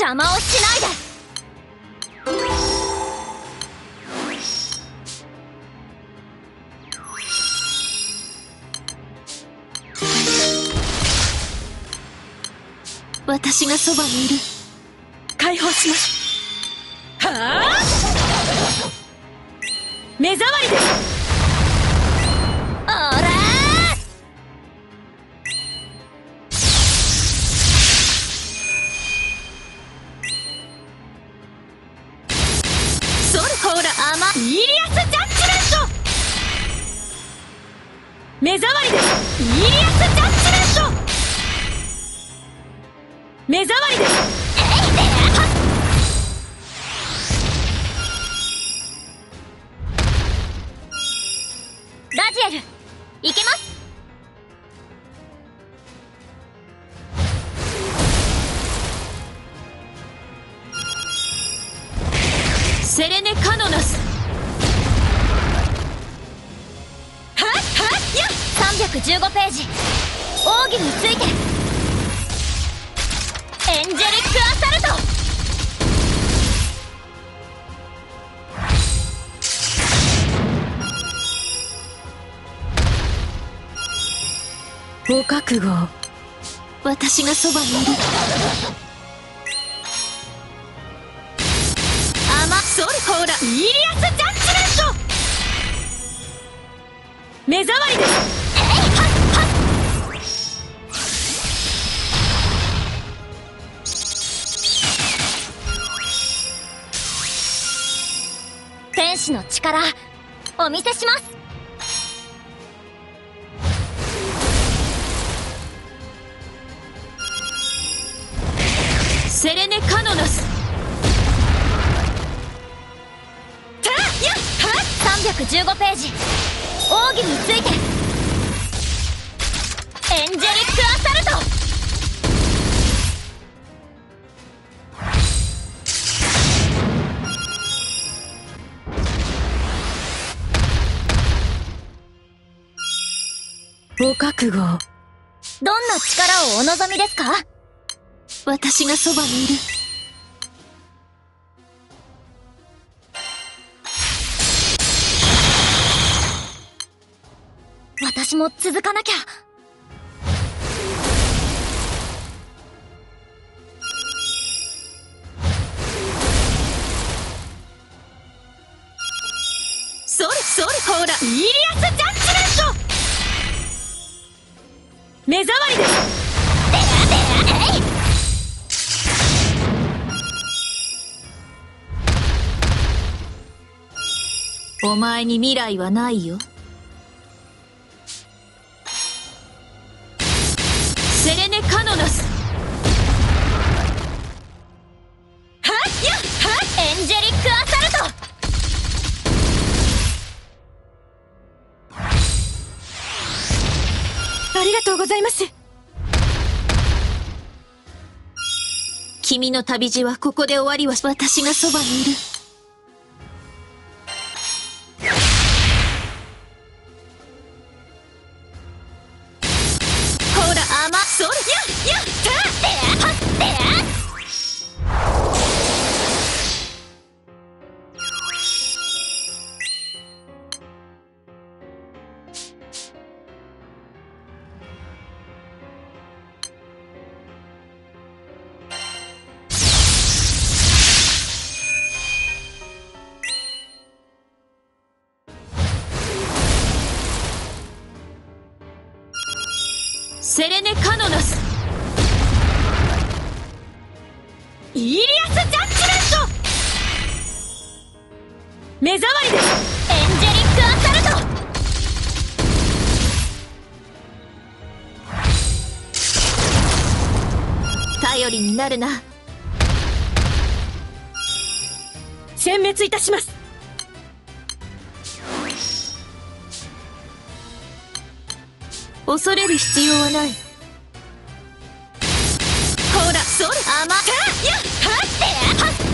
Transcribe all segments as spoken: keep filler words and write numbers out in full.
邪魔をしないで。 私がそばにいる。解放します。はあ、目障りです。 おらそれほら、 甘イリアスジャッジメント。目障りです。イリアスジャッジメント。目障りです。 ラジエル、行きます。 セレネ・カノナス。はっはっやっ。 さんびゃくじゅうごページ、奥義について。エンジェリックアサルト。 ご覚悟を。私がそばにいる。 甘それほら、イリアスジャッジメント。目障りです。 えいはっはっ。天使の力、お見せします。 セレネ・カノナス。たやっはっ。 さんびゃくじゅうごページ、奥義について。エンジェリックアサルト。 ご覚悟を。 どんな力をお望みですか？ 私がそばにいる。 私も続かなきゃ。 それそれほら、イリアスジャッジメント。目障りです。お前に未来はないよ。セレネ・カノナス。はっやっはっ。 エンジェリックアサルト。 ありがとうございます。君の旅路はここで終わりは。私がそばにいる。ほら、甘それやっやったはっで。セレネ・カノナス。イリアスジャッジメント。目障りです。 エンジェリックアサルト。 頼りになるな。殲滅いたします。恐れる必要はない。ほら、それ甘たやっはっはっ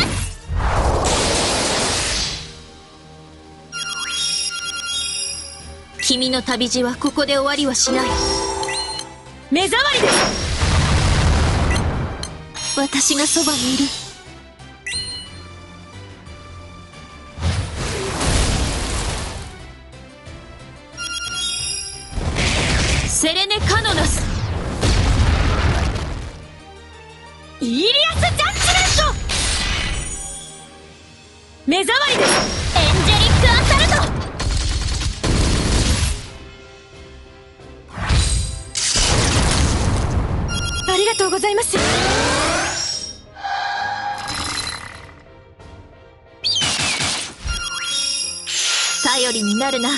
で。君の旅路はここで終わりはしない。目障りです。 私がそばにいる。セレネ・カノナス、イーリアス・ジャッジメント、目障りです。 エンジェリック・アサルト。 ありがとうございます。頼りになるな。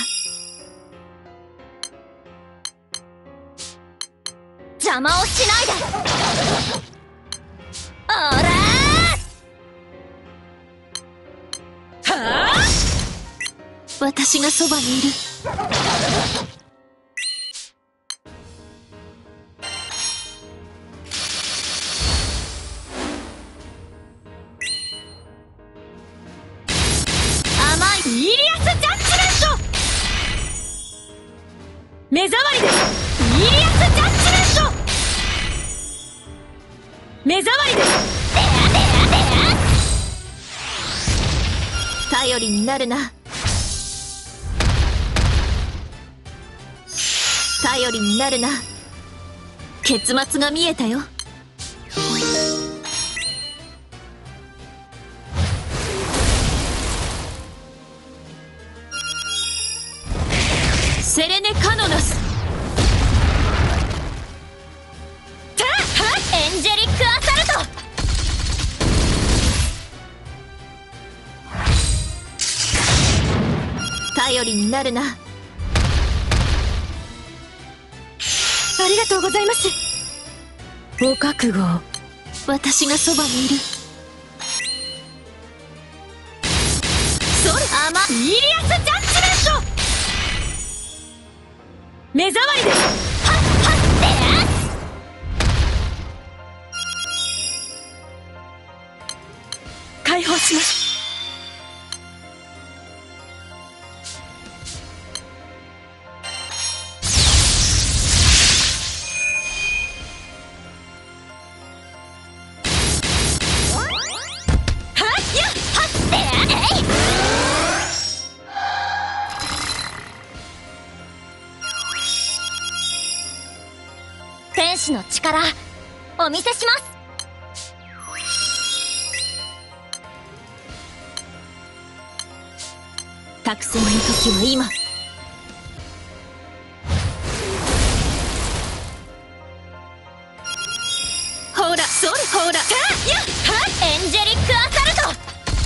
邪魔をしないで。おらーはあ、私がそばにいる。 甘い。 イーリアス・ジャッジメント、目障りです。イーリアス・ジャッジメント、目障りです。頼りになるな。頼りになるな。結末が見えたよ。セレネ・カノナス、 エンジェリック・アサルト。 頼りになるな。ありがとうございます。ご覚悟を。私がそばにいる。それ、 甘イーリアス・ジャッジメント、目障りです。 はっはって解放します。 天使の力お見せします。 作戦の時は今。ほら、それ、ほら、 エンジェリック・アサルト。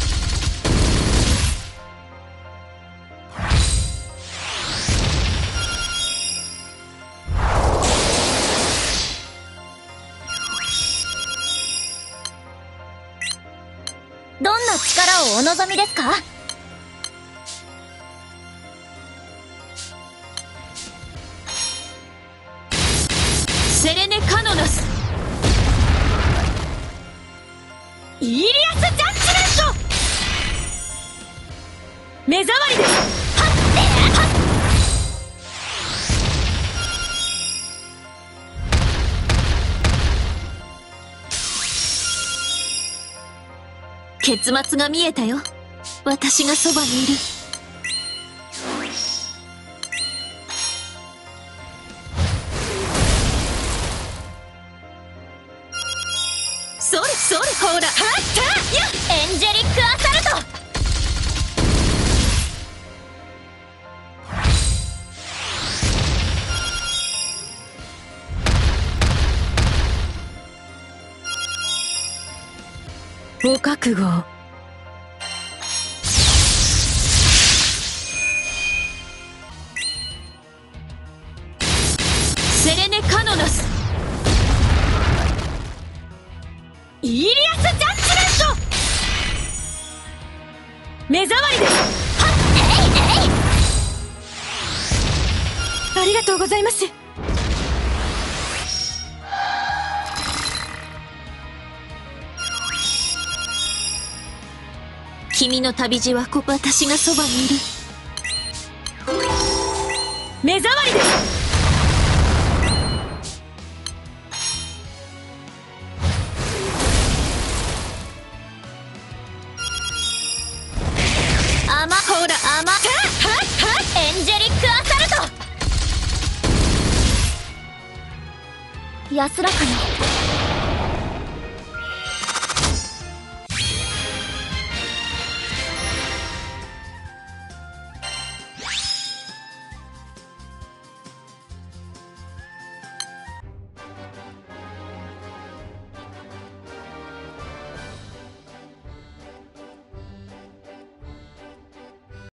どんな力をお望みですか？ セレネ・カノナス、イーリアス・ジャッジメント、目障りです。 はってはっ結末が見えたよ。私がそばにいる。それそれ、ほら、はったやっ、 エンジェリック・アサルト。 ご覚悟を。セレネ・カノナス、イーリアス・ジャッジメント、目障りです。 はっへいへい。 ありがとうございます。君の旅路はここ、私がそばにいる。目障りです。 安らかに